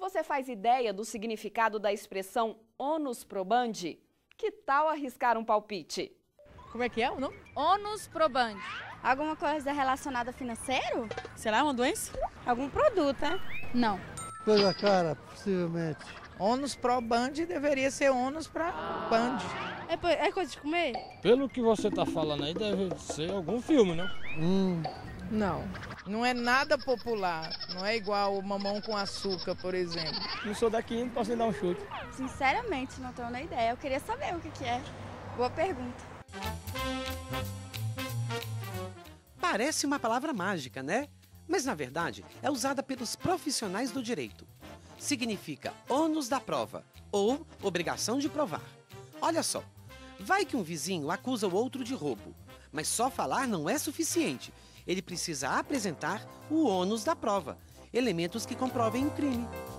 Você faz ideia do significado da expressão onus probandi? Que tal arriscar um palpite? Como é que é o nome? Onus probandi. Alguma coisa relacionada a financeiro? Será uma doença? Algum produto, né? Não. Coisa cara, possivelmente. Ônus probandi deveria ser ônus para band. É coisa de comer? Pelo que você tá falando aí, deve ser algum filme, né? Não. Não é nada popular. Não é igual o mamão com açúcar, por exemplo. Não sou daqui, não posso nem dar um chute. Sinceramente, não tenho nem ideia. Eu queria saber o que é. Boa pergunta. Parece uma palavra mágica, né? Mas, na verdade, é usada pelos profissionais do direito. Significa ônus da prova, ou obrigação de provar. Olha só, vai que um vizinho acusa o outro de roubo, mas só falar não é suficiente. Ele precisa apresentar o ônus da prova, elementos que comprovem o crime.